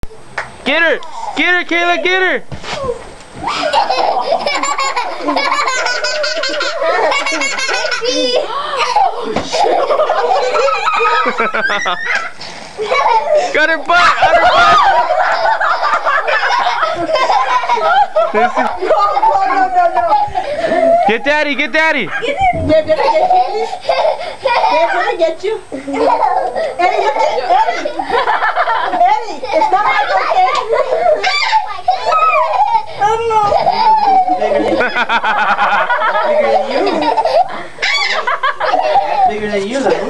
Get her! Get her, Kayla, get her! Got her butt! Got her butt! No. Get daddy! Get daddy! Did I get you? Eddie, it's not like okay. Oh no. Bigger than you. Bigger than you.